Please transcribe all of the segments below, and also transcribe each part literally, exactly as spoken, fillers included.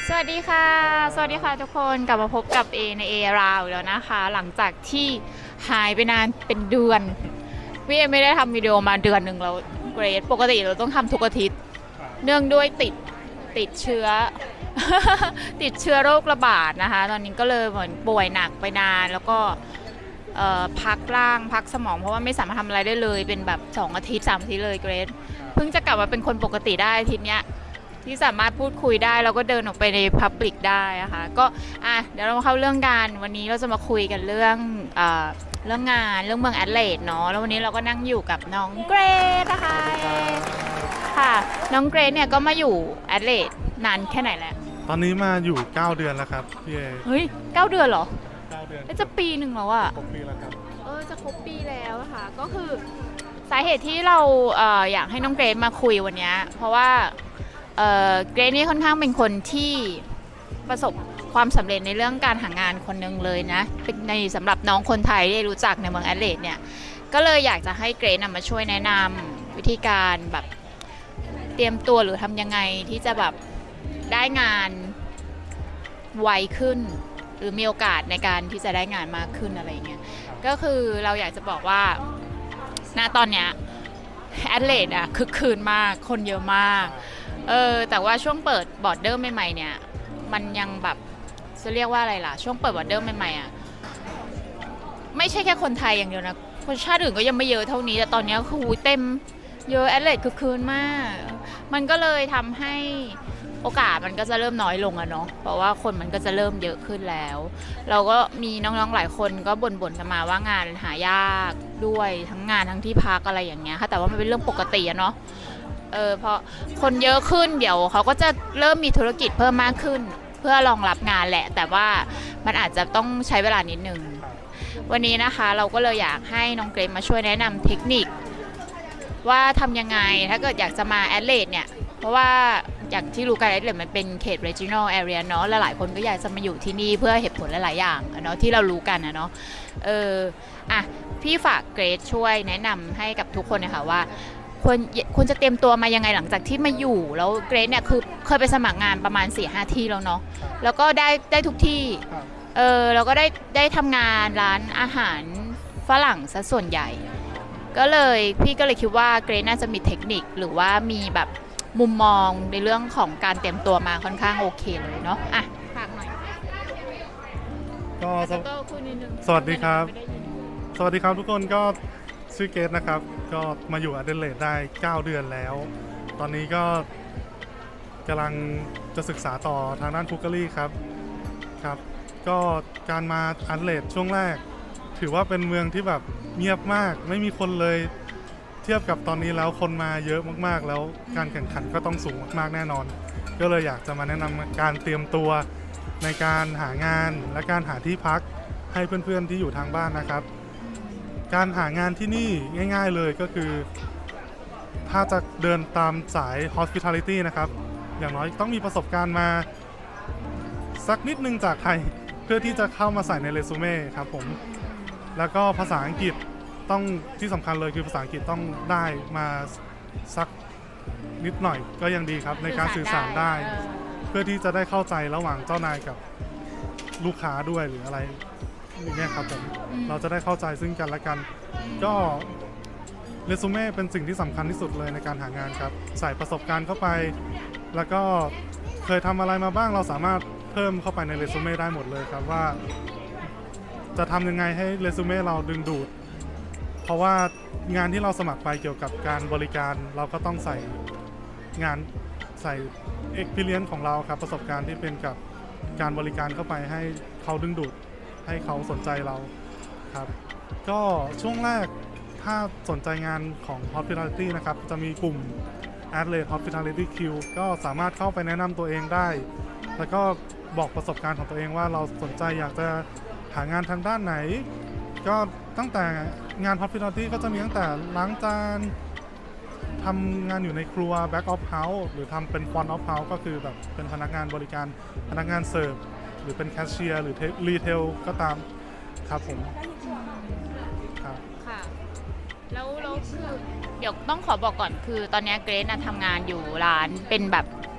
สวัสดีค่ะสวัสดีค่ะทุกคนกลับมาพบกับเอในเอราวแล้วนะคะหลังจากที่หายไปนานเป็นเดือนพี่เอไม่ได้ทำวิดีโอมาเดือนหนึ่งแล้วเกรดปกติเราต้องทำทุกอาทิตย์เนื่องด้วยติดติดเชื้อ ติดเชื้อโรคระบาดนะคะตอนนี้ก็เลยเหมือนป่วยหนักไปนานแล้วก็พักร่างพักสมองเพราะว่าไม่สามารถทำอะไรได้เลยเป็นแบบสองอาทิตย์สามอาทิตย์เลยเกรดเพิ่งจะกลับมาเป็นคนปกติได้อาทิตย์เนี้ยที่สามารถพูดคุยได้แล้วก็เดินออกไปในพับลิกได้นะคะก็อ่ะเดี๋ยวเรามาเข้าเรื่องกันวันนี้เราจะมาคุยกันเรื่องเอ่อเรื่องงานเรื่องเมืองแอดเลดเนาะแล้ววันนี้เราก็นั่งอยู่กับน้องเกรซนะคะค่ะน้องเกรซเนี่ยก็มาอยู่แอดเลดนานแค่ไหนแล้วตอนนี้มาอยู่เก้าเดือนแล้วครับพี่เอเฮ้ยเก้าเดือนเหรอเก้าเดือนจะปีหนึ่งแล้วอะครบปีแล้วครับเออจะครบปีแล้วค่ะก็คือสาเหตุที่เราเอ่ออยากให้น้องเกรซมาคุยวันนี้เพราะว่าเกรซนี่ค่อนข้างเป็นคนที่ประสบความสำเร็จในเรื่องการหางานคนหนึ่งเลยนะเป็นในสำหรับน้องคนไทยที่รู้จักในเมืองแอดเลดเนี่ยก็เลยอยากจะให้เกรซมาช่วยแนะนำวิธีการแบบเตรียมตัวหรือทำยังไงที่จะแบบได้งานไวขึ้นหรือมีโอกาสในการที่จะได้งานมากขึ้นอะไรเงี้ยก็คือเราอยากจะบอกว่าณตอนเนี้ยแอดเลดอะคึกคืนมากคนเยอะมากเออแต่ว่าช่วงเปิดบอร์ดเดอร์ใหม่ๆเนี่ยมันยังแบบจะเรียกว่าอะไรล่ะช่วงเปิดบอร์ดเดอร์ใหม่ๆอ่ะไม่ใช่แค่คนไทยอย่างเดียวนะคนชาติอื่นก็ยังไม่เยอะเท่านี้แต่ตอนนี้คือเต็มเยอะแอดเลดคือคืนมากมันก็เลยทำให้โอกาสมันก็จะเริ่มน้อยลงอะเนาะเพราะว่าคนมันก็จะเริ่มเยอะขึ้นแล้วเราก็มีน้องๆหลายคนก็บ่นๆกันมาว่างานหายากด้วยทั้งงานทั้งที่พักอะไรอย่างเงี้ยค่ะแต่ว่ามันเป็นเรื่องปกติอะเนาะเออเพราะคนเยอะขึ้นเดี๋ยวเขาก็จะเริ่มมีธุรกิจเพิ่มมากขึ้นเพื่อรองรับงานแหละแต่ว่ามันอาจจะต้องใช้เวลานิดนึงวันนี้นะคะเราก็เลยอยากให้น้องเกรซมาช่วยแนะนำเทคนิคว่าทำยังไงถ้าเกิดอยากจะมาแอดเลดเนี่ยเพราะว่าอย่างที่รู้กันแอดเลดมันเป็นเขต regional area เนาะและหลายคนก็อยากจะมาอยู่ที่นี่เพื่อเหตุผลหลายๆอย่างเนาะที่เรารู้กันนะเนาะเอออ่ะพี่ฝากเกรซช่วยแนะนำให้กับทุกคนนะคะว่าควรควรจะเตรียมตัวมายังไงหลังจากที่มาอยู่แล้วเกรซเนี่ยคือเคยไปสมัครงานประมาณ สี่ห้า ที่แล้วเนาะแล้วก็ได้ได้ทุกที่เออแล้วก็ได้ได้ทำงานร้านอาหารฝรั่งซะส่วนใหญ่ก็เลยพี่ก็เลยคิดว่าเกรซน่าจะมีเทคนิคหรือว่ามีแบบมุมมองในเรื่องของการเตรียมตัวมาค่อนข้างโอเคเลยเนาะอ่ะฝากหน่อยก็สวัสดีครับสวัสดีครับทุกคนก็ชื่อเกรซนะครับก็มาอยู่แอดเลดได้เก้าเดือนแล้วตอนนี้ก็กำลังจะศึกษาต่อทางด้านคุกเกอรี่ครับครับก็การมาแอดเลดช่วงแรกถือว่าเป็นเมืองที่แบบเงียบมากไม่มีคนเลยเทียบกับตอนนี้แล้วคนมาเยอะมากๆแล้วการแข่งขันก็ต้องสูงมากๆแน่นอนก็เลยอยากจะมาแนะนำการเตรียมตัวในการหางานและการหาที่พักให้เพื่อนๆที่อยู่ทางบ้านนะครับการหางานที่นี่ง่ายๆเลยก็คือถ้าจะเดินตามสาย hospitality นะครับอย่างน้อยต้องมีประสบการณ์มาสักนิดนึงจากไทยเพื่อที่จะเข้ามาใส่ในเรซูเม่ครับผมแล้วก็ภาษาอังกฤษต้องที่สำคัญเลยคือภาษาอังกฤษต้องได้มาสักนิดหน่อยก็ยังดีครับในการสื่อสารได้เพื่อที่จะได้เข้าใจระหว่างเจ้านายกับลูกค้าด้วยหรืออะไรอย่างเงี้ยครับผมเราจะได้เข้าใจซึ่งกันและกันก็เรซูเม่เป็นสิ่งที่สำคัญที่สุดเลยในการหางานครับใส่ประสบการณ์เข้าไปแล้วก็เคยทำอะไรมาบ้างเราสามารถเพิ่มเข้าไปในเรซูเม่ได้หมดเลยครับว่าจะทำยังไงให้เรซูเม่เราดึงดูดเพราะว่างานที่เราสมัครไปเกี่ยวกับการบริการเราก็ต้องใส่งานใส่ experience ของเราครับประสบการณ์ที่เป็นกับการบริการเข้าไปให้เขาดึงดูดให้เขาสนใจเราครับก็ช่วงแรกถ้าสนใจงานของ hospitality นะครับจะมีกลุ่ม Adelaide Hospitality Queue ก็สามารถเข้าไปแนะนำตัวเองได้แล้วก็บอกประสบการณ์ของตัวเองว่าเราสนใจอยากจะหางานทางด้านไหนก็ตั้งแต่งาน hospitality ก็จะมีตั้งแต่ล้างจานทำงานอยู่ในครัว back of house หรือทำเป็น front of house ก็คือแบบเป็นพนักงานบริการพนักงานเสิร์ฟหรือเป็นแคชเชียร์หรือรีเทลก็ตามครับผมครับค่ะแล้วแล้วคือเดี๋ยวต้องขอบอกก่อนคือตอนนี้เกรซทำงานอยู่ร้านเป็นแบบ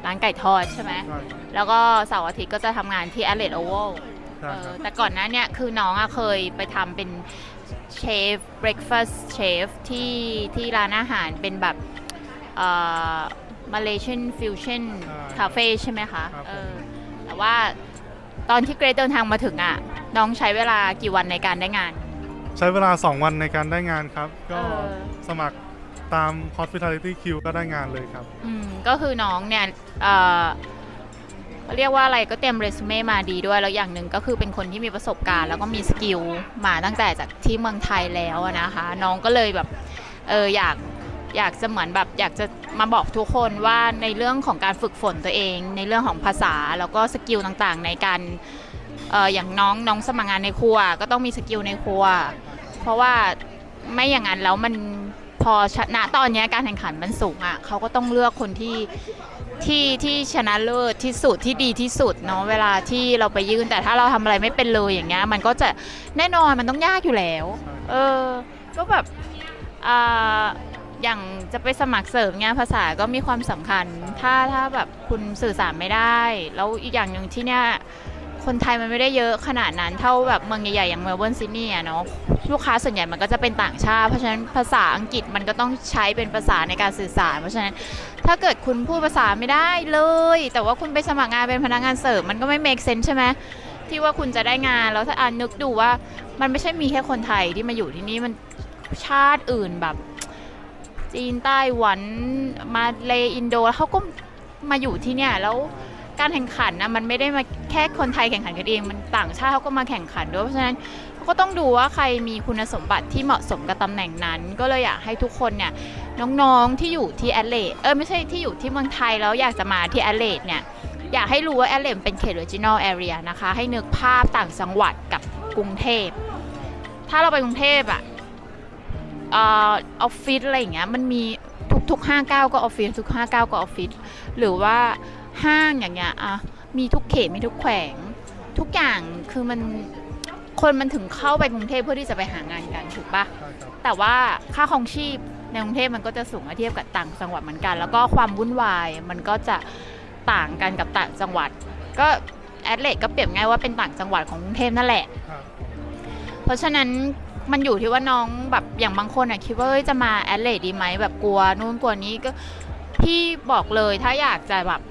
ร้านไก่ทอดใช่ไหมแล้วก็เสาร์อาทิตย์ก็จะทำงานที่ Adelaide Oval แต่ก่อนหน้านี้คือน้องอะเคยไปทำเป็นเชฟ breakfast chef ที่ที่ร้านอาหารเป็นแบบเอ่อ Malaysian fusion cafe ใช่ไหมคะเออแต่ว่าตอนที่เกรซเดินทางมาถึงอะน้องใช้เวลากี่วันในการได้งานใช้เวลาสองวันในการได้งานครับก็สมัครตาม hospitality queue ก็ได้งานเลยครับอืมก็คือน้องเนี่ยเอ่อเรียกว่าอะไรก็เตรียมเรซูเม่มาดีด้วยแล้วอย่างหนึ่งก็คือเป็นคนที่มีประสบการณ์แล้วก็มีสกิลมาตั้งแต่จากที่เมืองไทยแล้วนะคะน้องก็เลยแบบเอออยากอยากจะเหมือนแบบอยากจะมาบอกทุกคนว่าในเรื่องของการฝึกฝนตัวเองในเรื่องของภาษาแล้วก็สกิลต่างๆในการเอออย่างน้องน้องสมัครงานในครัวก็ต้องมีสกิลในครัวเพราะว่าไม่อย่างนั้นแล้วมันพอชนะตอนนี้การแข่งขันมันสูงอ่ะเขาก็ต้องเลือกคนที่ที่ที่ชนะเลิศที่สุดที่ดีที่สุดเนาะเวลาที่เราไปยื่นแต่ถ้าเราทำอะไรไม่เป็นเลยอย่างเงี้ยมันก็จะแน่นอนมันต้องยากอยู่แล้วเออก็แบบอ่าอย่างจะไปสมัครเสริมงานภาษาก็มีความสำคัญถ้าถ้าแบบคุณสื่อสารไม่ได้แล้วอีกอย่างหนึ่งที่เนี้ยคนไทยมันไม่ได้เยอะขนาดนั้นเท่าแบบเมืองใหญ่ๆอย่างเมลเบิร์นซิดนีย์อะเนาะลูกค้าส่วนใหญ่มันก็จะเป็นต่างชาติเพราะฉะนั้นภาษาอังกฤษมันก็ต้องใช้เป็นภาษาในการสื่อสารเพราะฉะนั้นถ้าเกิดคุณพูดภาษาไม่ได้เลยแต่ว่าคุณไปสมัครงานเป็นพนักงานเสิร์ฟมันก็ไม่ make sense ใช่ไหมที่ว่าคุณจะได้งานแล้วถ้าอ่านนึกดูว่ามันไม่ใช่มีแค่คนไทยที่มาอยู่ที่นี่มันชาติอื่นแบบจีนไต้หวันมาเลอินโดเขาก็มาอยู่ที่เนี่ยแล้วการแข่งขันนะมันไม่ได้มาแค่คนไทยแข่งขันกันเองมันต่างชาติเขาก็มาแข่งขันด้วยเพราะฉะนั้นเขาก็ต้องดูว่าใครมีคุณสมบัติที่เหมาะสมกับตำแหน่งนั้นก็เลยอยากให้ทุกคนเนี่ยน้องๆที่อยู่ที่แอดเลดเออไม่ใช่ที่อยู่ที่เมืองไทยแล้วอยากจะมาที่แอดเลดเนี่ยอยากให้รู้ว่าแอดเลดเป็นเขต regional area นะคะให้นึกภาพต่างจังหวัดกับกรุงเทพถ้าเราไปกรุงเทพอะออฟฟิศอะไรอย่างเงี้ยมันมีทุกๆห้าเก้าก็ออฟฟิศทุกห้าเก้าก็ออฟฟิศหรือว่าห้างอย่างเงี้ยอ่ะมีทุกเขตมีทุกแขวงทุกอย่างคือมันคนมันถึงเข้าไปกรุงเทพเพื่อที่จะไปหางานกันถูกปะแต่ว่าค่าครองชีพในกรุงเทพมันก็จะสูงเทียบกับต่างจังหวัดเหมือนกันแล้วก็ความวุ่นวายมันก็จะต่างกันกับต่างจังหวัดก็แอดเลดก็เปรียบง่ายว่าเป็นต่างจังหวัดของกรุงเทพนั่นแหละเพราะฉะนั้นมันอยู่ที่ว่าน้องแบบอย่างบางคนอ่ะคิดว่าจะมาแอดเลดดีไหมแบบกลัวนู่นกลัวนี้ก็พี่บอกเลยถ้าอยากจะแบบ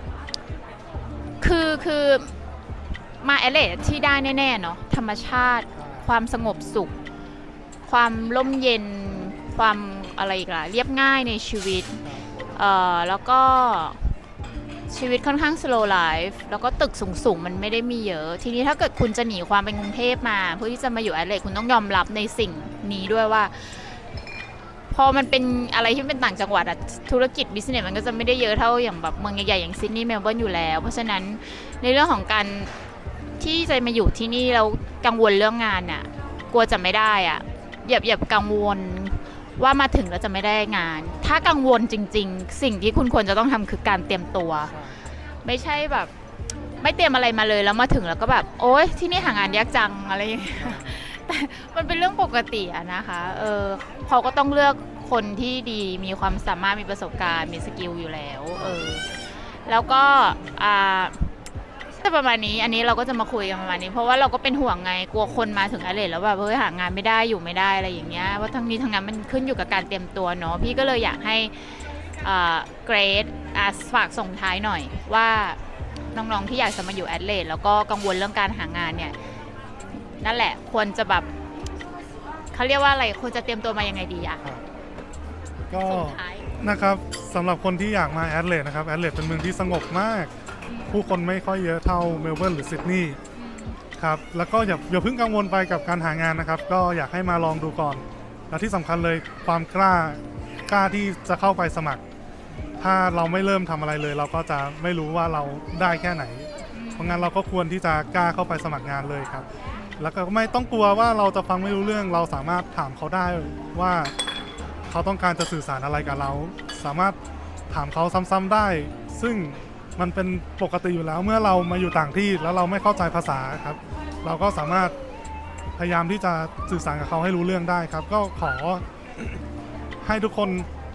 คือคือมาแอดเลดที่ได้แน่ๆเนาะธรรมชาติความสงบสุขความร่มเย็นความอะไรอีกล่ะเรียบง่ายในชีวิตเอ่อแล้วก็ชีวิตค่อนข้าง slow life แล้วก็ตึกสูงๆมันไม่ได้มีเยอะทีนี้ถ้าเกิดคุณจะหนีความเป็นกรุงเทพมาเพื่อที่จะมาอยู่แอดเลดคุณต้องยอมรับในสิ่งนี้ด้วยว่าพอมันเป็นอะไรที่เป็นต่างจังหวัดอะธุรกิจบิสเนสมันก็จะไม่ได้เยอะเท่าอย่างแบบเมืองใหญ่ๆอย่างซิดนีย์เมลเบิร์นอยู่แล้วเพราะฉะนั้นในเรื่องของการที่จะมาอยู่ที่นี่แล้วกังวลเรื่องงานอะกลัวจะไม่ได้อะอย่าอย่ากังวลว่ามาถึงแล้วจะไม่ได้งานถ้ากังวลจริงๆสิ่งที่คุณควรจะต้องทำคือการเตรียมตัวไม่ใช่แบบไม่เตรียมอะไรมาเลยแล้วมาถึงแล้วก็แบบโอ๊ยที่นี่หางานยากจังอะไรอย่างเงี้ยแต่มันเป็นเรื่องปกติอะนะคะเออเขาก็ต้องเลือกคนที่ดีมีความสามารถมีประสบการณ์มีสกิลอยู่แล้วเออแล้วก็อ่าแต่ประมาณนี้อันนี้เราก็จะมาคุยกันประมาณนี้เพราะว่าเราก็เป็นห่วงไงกลัวคนมาถึงแอดเลดแล้วแบบเฮ้ยหางานไม่ได้อยู่ไม่ได้อะไรอย่างเงี้ยว่าทั้งนี้ทั้งนั้นมันขึ้นอยู่กับการเตรียมตัวเนาะพี่ก็เลยอยากให้เกรดฝากส่งท้ายหน่อยว่าน้องๆที่อยากจะมาอยู่แอดเลดแล้วก็กังวลเรื่องการหางานเนี่ยนั่นแหละควรจะแบบเขาเรียกว่าอะไรควรจะเตรียมตัวมายังไงดีอะก็นะครับสำหรับคนที่อยากมาแอดเลดนะครับแอดเลดเป็นเมืองที่สงบมากผู้คนไม่ค่อยเยอะเท่าเมลเบิร์นหรือซิดนีย์ครับแล้วก็อย่าอย่าเพิ่งกังวลไปกับการหางานนะครับก็อยากให้มาลองดูก่อนและที่สำคัญเลยความกล้ากล้าที่จะเข้าไปสมัครถ้าเราไม่เริ่มทำอะไรเลยเราก็จะไม่รู้ว่าเราได้แค่ไหนเพราะงั้นเราก็ควรที่จะกล้าเข้าไปสมัครงานเลยครับแล้วก็ไม่ต้องกลัวว่าเราจะฟังไม่รู้เรื่องเราสามารถถามเขาได้ว่าเขาต้องการจะสื่อสารอะไรกับเราสามารถถามเขาซ้ำๆได้ซึ่งมันเป็นปกติอยู่แล้วเมื่อเรามาอยู่ต่างที่แล้วเราไม่เข้าใจภาษาครับเราก็สามารถพยายามที่จะสื่อสารกับเขาให้รู้เรื่องได้ครับก็ขอให้ทุกคน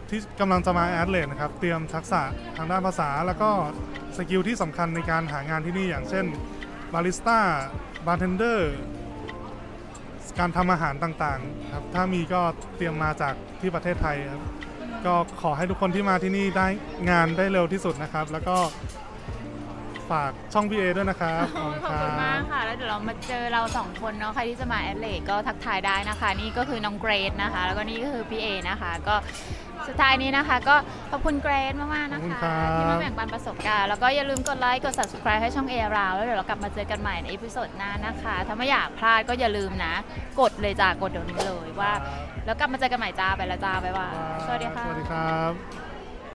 ที่กำลังจะมาแอดเลดนะครับเตรียมทักษะทางด้านภาษาแล้วก็สกิลที่สำคัญในการหางานที่นี่อย่างเช่นบาริสต้าบาร์เทนเดอร์การทำอาหารต่างๆครับถ้ามีก็เตรียมมาจากที่ประเทศไทยครับก็ขอให้ทุกคนที่มาที่นี่ได้งานได้เร็วที่สุดนะครับแล้วก็ฝากช่องพี่เอด้วยนะครับขอบคุณมากค่ะแล้วเดี๋ยวเรามาเจอเราสองคนเนาะใครที่จะมาแอดเลดก็ทักทายได้นะคะนี่ก็คือน้องเกรซนะคะแล้วก็นี่ก็คือพี่เอนะคะก็สุดท้ายนี้นะคะก็ขอบคุณเกรซมากๆนะคะที่มาแบ่งปันประสบการณ์แล้วก็อย่าลืมกดไลค์กด ซับสไครบ์ ให้ช่องเอราวแล้วเดี๋ยวเรากลับมาเจอกันใหม่ในอีพิโซดหน้านะคะถ้าไม่อยากพลาดก็อย่าลืมนะกดเลยจ้ากดเดี๋ยวนี้เลยว่าแล้วกลับมาเจอกันใหม่จ้าไปละจ้าบ๊ายบายสวัสดีค่ะสวัสดีครับ